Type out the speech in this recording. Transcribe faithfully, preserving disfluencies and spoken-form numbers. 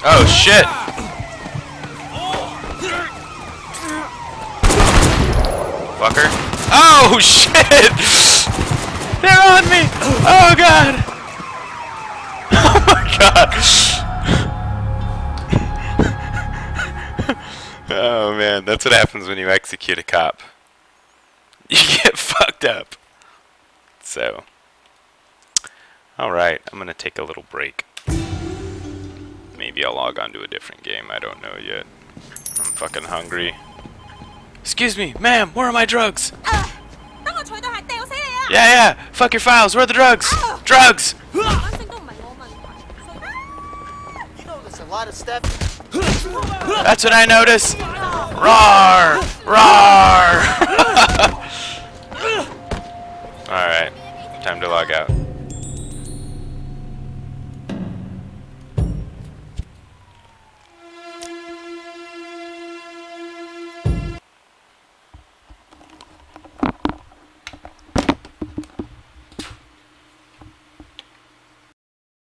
Oh shit! Fucker. Oh shit! They're on me! Oh god! Oh my god! Oh man, that's what happens when you execute a cop. You get fucked up. So, alright, I'm gonna take a little break. Maybe I'll log on to a different game, I don't know yet. I'm fucking hungry. Excuse me, ma'am, where are my drugs? Uh, yeah, yeah, fuck your files, where are the drugs? Uh, drugs! You know there's a lot of steps. That's what I notice! Roar! Roar! Alright, time to log out.